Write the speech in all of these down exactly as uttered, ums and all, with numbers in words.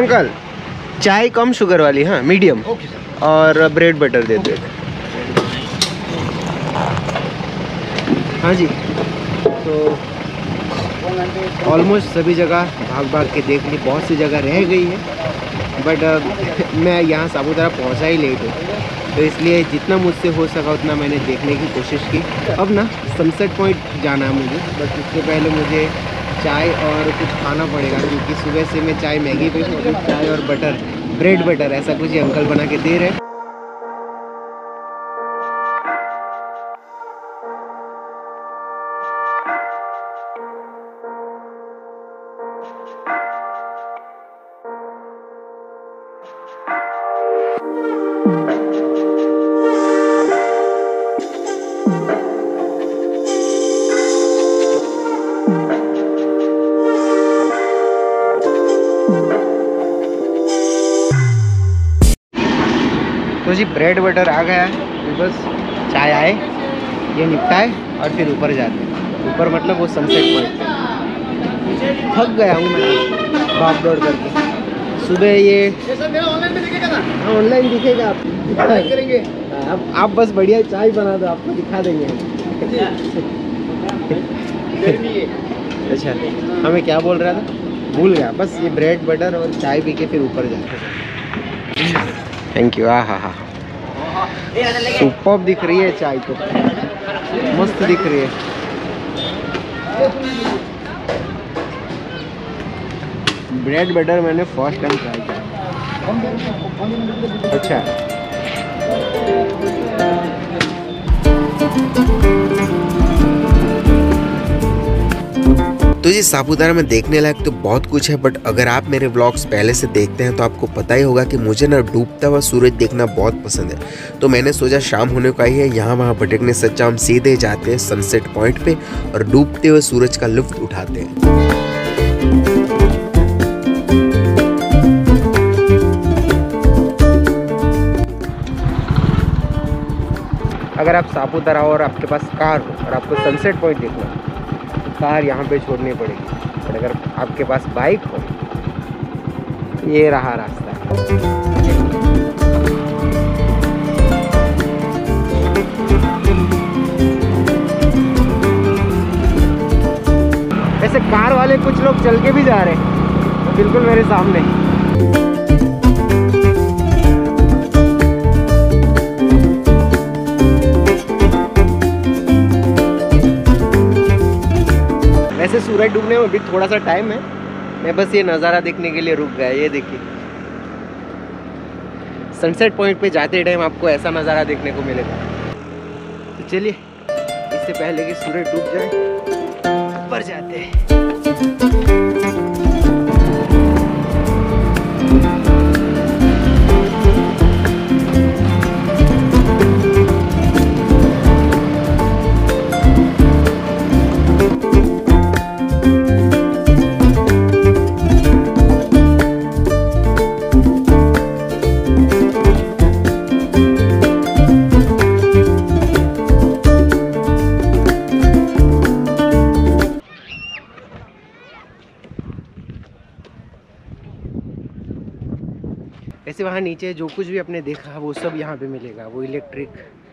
Uncle चाय कम sugar वाली, हाँ मीडियम, और ब्रेड बटर दे दो। हाँ जी, तो ऑलमोस्ट सभी जगह भाग भाग के देख ली, बहुत सी जगह रह गई है, बट uh, मैं यहाँ सापुतारा पहुँचा ही लेट हूँ, तो इसलिए जितना मुझसे हो सका उतना मैंने देखने की कोशिश की। अब ना सनसेट पॉइंट जाना है मुझे, बट उससे पहले मुझे चाय और कुछ खाना पड़ेगा, क्योंकि सुबह से मैं चाय मैगी पे हूँ, चाय और बटर, ब्रेड बटर ऐसा कुछ ही अंकल बना के दे रहे हैं। तो जी ब्रेड बटर आ गया है, बस चाय आए, ये निपटाए और फिर ऊपर जाते हैं। ऊपर मतलब वो सनसेट पॉइंट पे। थक गया हूँ मैं भाग दौड़ करके। सुबह ये ऑनलाइन में दिखेगा ना? हाँ ऑनलाइन दिखेगा, आप करेंगे आप, आप बस बढ़िया चाय बना दो, आपको दिखा देंगे। अच्छा, हमें क्या बोल रहा था, भूल गया। बस ये ब्रेड बटर और चाय पी के फिर ऊपर जाते हैं। Thank you. हाँ हाँ हाँ, सुपर दिख रही है चाय तो, मस्त दिख रही है। ब्रेड बटर मैंने फर्स्ट टाइम ट्राई किया। अच्छा, तो ये सापुतारा में देखने लायक तो बहुत कुछ है, बट अगर आप मेरे व्लॉग्स पहले से देखते हैं तो आपको पता ही होगा कि मुझे ना डूबता हुआ सूरज देखना बहुत पसंद है। तो मैंने सोचा शाम होने का ही है, यहाँ वहाँ भटकने से अच्छा हम सीधे जाते हैं सनसेट पॉइंट पे और डूबते हुए सूरज का लुत्फ उठाते हैं। अगर आप सापुतारा और आपके पास कार हो और आपको सनसेट पॉइंट देखना हो, कार यहाँ पे छोड़नी पड़ेगी, और अगर आपके पास बाइक हो, ये रहा रास्ता। ऐसे कार वाले कुछ लोग चल के भी जा रहे हैं, बिल्कुल मेरे सामने। वैसे सूरज डूबने में भी थोड़ा सा टाइम है, मैं बस ये नज़ारा देखने के लिए रुक गया। ये देखिए, सनसेट पॉइंट पे जाते टाइम आपको ऐसा नज़ारा देखने को मिलेगा। तो चलिए, इससे पहले कि सूरज डूब जाए ऊपर जाते हैं। ऐसे वहाँ नीचे जो कुछ भी आपने देखा वो सब यहाँ पे मिलेगा। वो इलेक्ट्रिक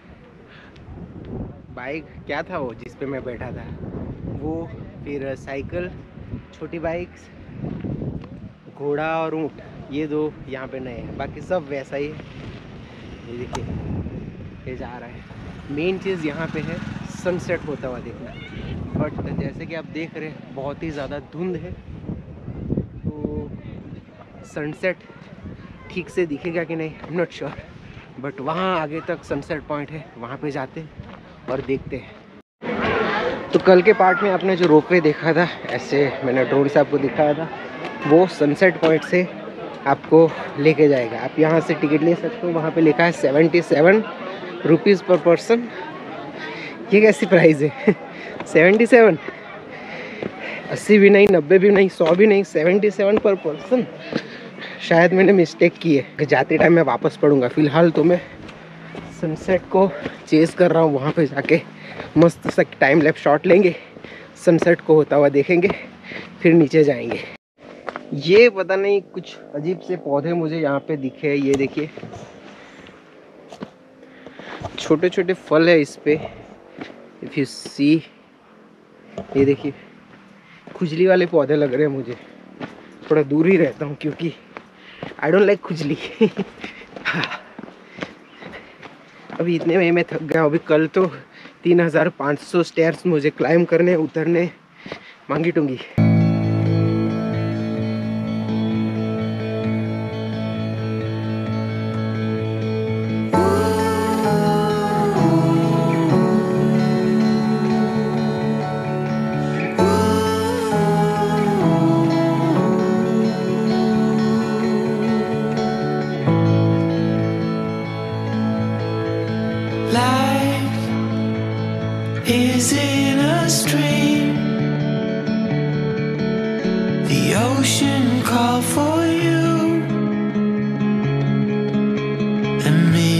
बाइक, क्या था वो जिस पे मैं बैठा था वो, फिर साइकिल, छोटी बाइक्स, घोड़ा और ऊँट, ये दो यहाँ पे नए हैं, बाकी सब वैसा ही है। ये देखिए, ये जा रहा है। मेन चीज़ यहाँ पे है सनसेट होता हुआ देखना, बट जैसे कि आप देख रहे हैं बहुत ही ज़्यादा धुंध है, तो सनसेट ठीक से दिखेगा कि नहीं I am not sure, but वहाँ आगे तक सनसेट पॉइंट है, वहाँ पे जाते हैं और देखते हैं। तो कल के पार्ट में आपने जो रोपवे देखा था, ऐसे मैंने ड्रोन से आपको दिखाया था, वो सनसेट पॉइंट से आपको लेके जाएगा। आप यहाँ से टिकट ले सकते हो, वहाँ पे लिखा है seventy seven rupees per person. ये कैसी प्राइस है? सेवेंटी सेवन, अस्सी भी नहीं, नब्बे भी नहीं, सौ भी नहीं, सेवेंटी सेवन पर पर्सन। शायद मैंने मिस्टेक की है कि जाते टाइम मैं वापस पढ़ूंगा। फ़िलहाल तो मैं सनसेट को चेज़ कर रहा हूँ, वहाँ पे जाके मस्त सा टाइम लैप्स शॉट लेंगे, सनसेट को होता हुआ देखेंगे, फिर नीचे जाएंगे। ये पता नहीं कुछ अजीब से पौधे मुझे यहाँ पे दिखे। ये देखिए छोटे छोटे फल है इस पे, इफ यू सी। ये देखिए खुजली वाले पौधे लग रहे हैं मुझे। थोड़ा दूर ही रहता हूँ क्योंकि आई डोंट लाइक खुजली। अभी इतने में मैं थक गया। अभी कल तो तीन हजार पाँच सौ स्टेयर्स मुझे क्लाइम करने उतरने मांगी टूंगी। Is in a stream. The ocean called for you and me.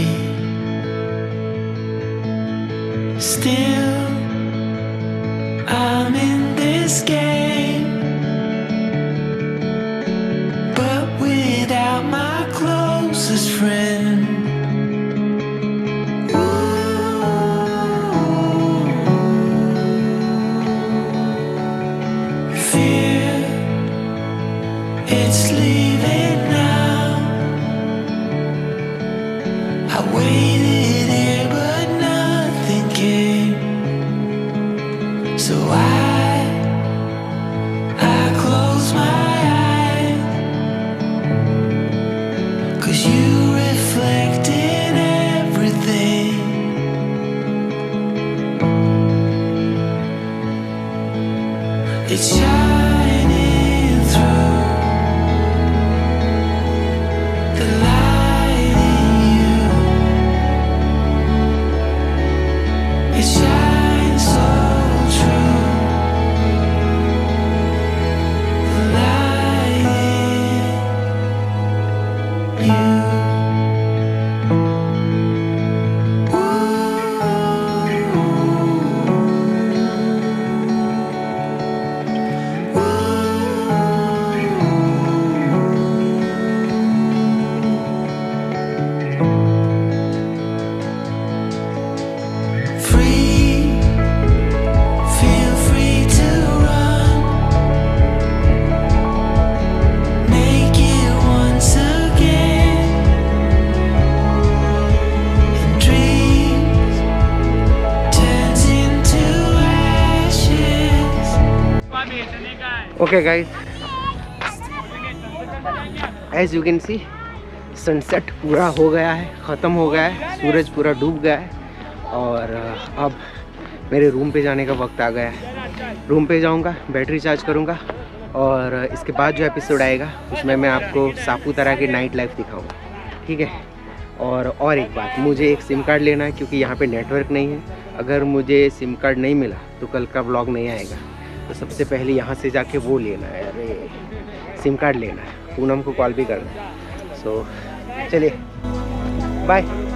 Still, I'm in this game, but without my closest friend. It's leaving now. I waited here but nothing came. So I, I close my eyes, 'cause you reflect in everything. It's shining through. Okay guys, as you can see sunset पूरा हो गया है, ख़त्म हो गया है, सूरज पूरा डूब गया है और अब मेरे रूम पे जाने का वक्त आ गया है। रूम पे जाऊंगा, बैटरी चार्ज करूंगा और इसके बाद जो एपिसोड आएगा उसमें मैं आपको सापुतारा की नाइट लाइफ दिखाऊंगा, ठीक है। और और एक बात, मुझे एक सिम कार्ड लेना है क्योंकि यहाँ पे नेटवर्क नहीं है। अगर मुझे सिम कार्ड नहीं मिला तो कल का व्लॉग नहीं आएगा, तो सबसे पहले यहाँ से जाके वो लेना है, अरे सिम कार्ड लेना है। पूनम को कॉल भी करना है। सो चलिए बाय।